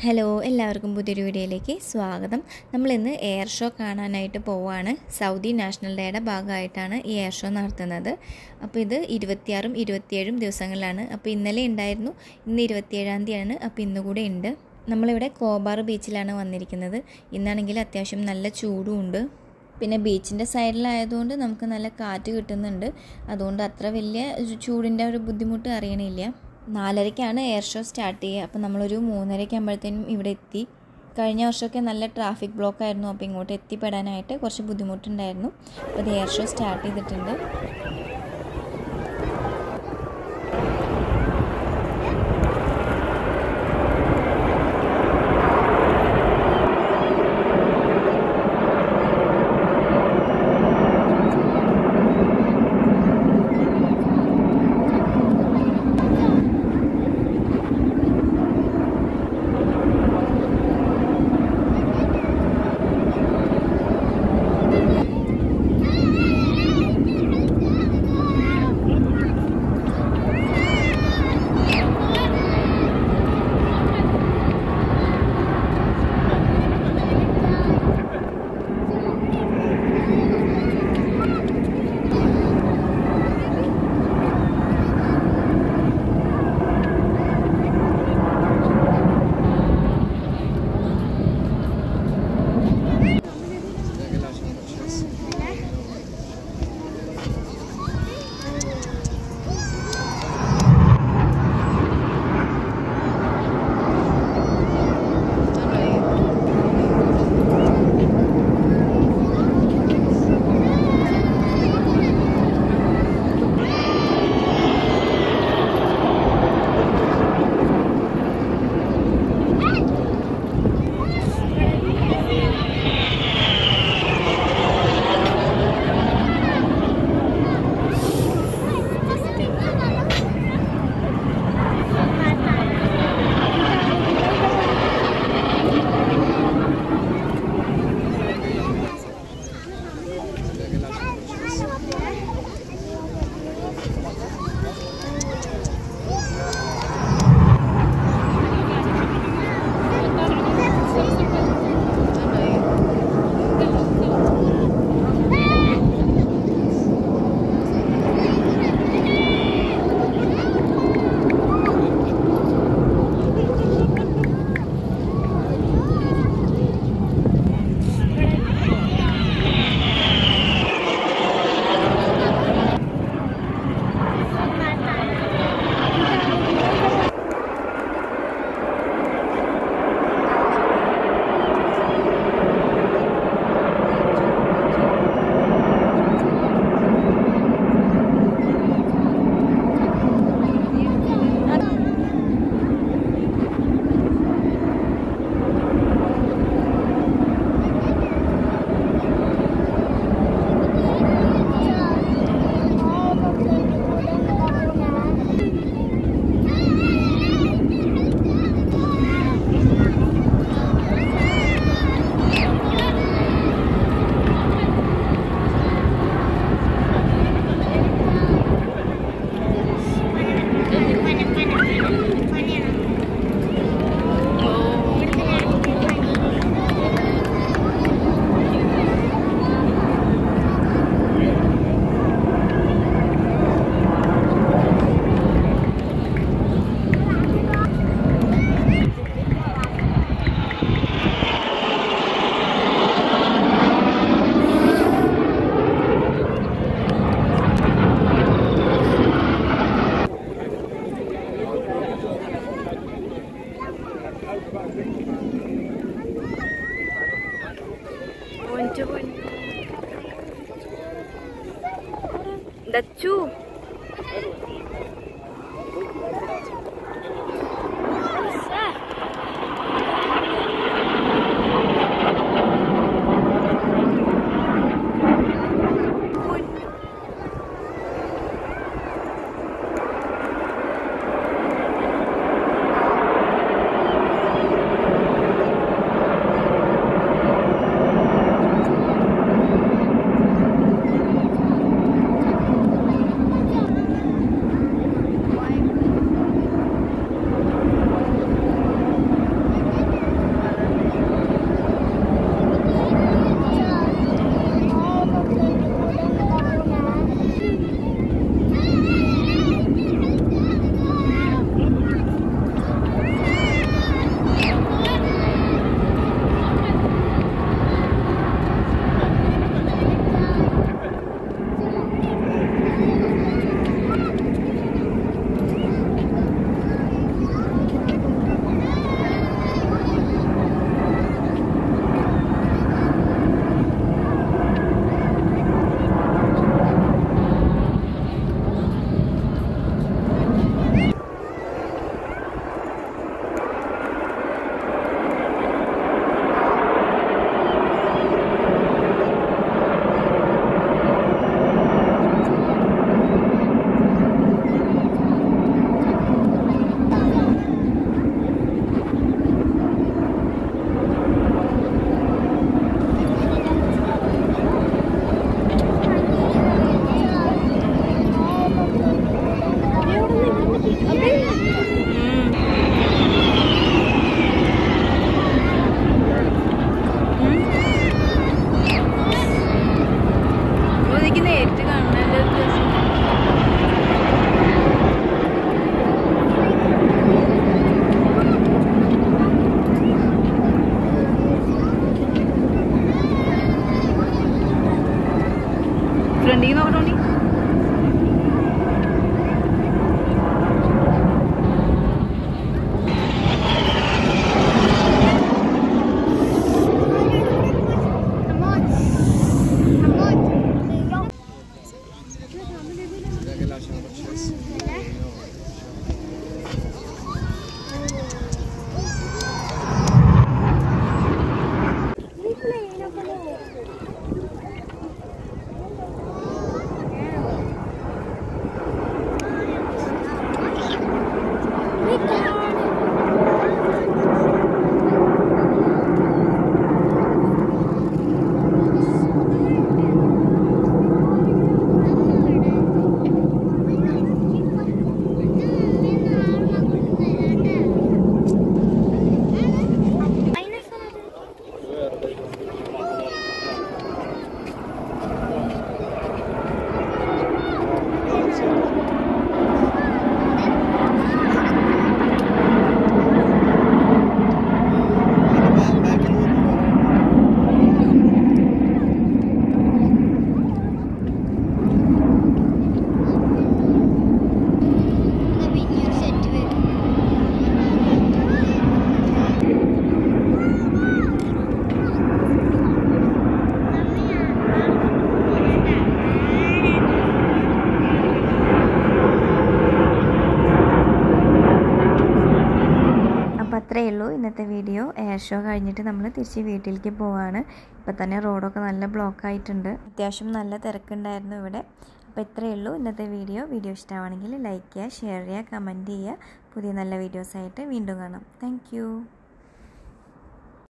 Hello, എല്ലാവർക്കും പുതിയൊരു വീഡിയോയിലേക്ക് സ്വാഗതം. നമ്മളിന്ന് എയർ ഷോ കാണാനായിട്ട് പോവുകയാണ്. സൗദി നാഷണൽ ഡേയുടെ ഭാഗമായിട്ടാണ് ഈ എയർ ഷോ നടത്തുന്നത്. അപ്പോൾ ഇത് 26ഉം 27ഉം ദിവസങ്ങളിലാണ്. അപ്പോൾ ഇന്നലെ ഉണ്ടായിരുന്നു, ഇന്ന് 27-ാം തീയതിയാണ്. അപ്പോൾ ഇന്നുകൂടെ ഉണ്ട്. നമ്മളിവിടെ കോബാർ ബീച്ചിലാണ് വന്നിരിക്കുന്നത്. ഇന്നാണെങ്കിൽ അത്യാവശ്യം നല്ല ചൂടും ഉണ്ട്. പിന്നെ ബീച്ചിൻ്റെ സൈഡിലായതുകൊണ്ട് നമുക്ക് നല്ല കാറ്റ് കിട്ടുന്നുണ്ട്. അതുകൊണ്ട് അത്ര വലിയ ചൂടിൻ്റെ ഒരു ബുദ്ധിമുട്ട് അറിയണില്ല. 4:30ക്കാണ് എയർ ഷോ സ്റ്റാർട്ട് ചെയ്യുക. അപ്പോൾ നമ്മളൊരു 3:30 ആകുമ്പോഴത്തേനും ഇവിടെ എത്തി. കഴിഞ്ഞ വർഷമൊക്കെ നല്ല ട്രാഫിക് ബ്ലോക്ക് ആയിരുന്നു. അപ്പോൾ ഇങ്ങോട്ട് എത്തിപ്പെടാനായിട്ട് കുറച്ച് ബുദ്ധിമുട്ടുണ്ടായിരുന്നു. അപ്പോൾ ഇത് എയർ ഷോ സ്റ്റാർട്ട് ചെയ്തിട്ടുണ്ട്. Dacu. ഇന്നത്തെ വീഡിയോ. എയർ ഷോ കഴിഞ്ഞിട്ട് നമ്മൾ തിരിച്ച് വീട്ടിലേക്ക് പോവാണ്. ഇപ്പം തന്നെ റോഡൊക്കെ നല്ല ബ്ലോക്ക് ആയിട്ടുണ്ട്. അത്യാവശ്യം നല്ല തിരക്കുണ്ടായിരുന്നു ഇവിടെ. അപ്പോൾ ഇത്രയേ ഉള്ളൂ ഇന്നത്തെ വീഡിയോ. ഇഷ്ടമാണെങ്കിൽ ലൈക്ക് ചെയ്യുക, ഷെയർ ചെയ്യുക, കമൻറ്റ് ചെയ്യുക. പുതിയ നല്ല വീഡിയോസായിട്ട് വീണ്ടും കാണാം. താങ്ക്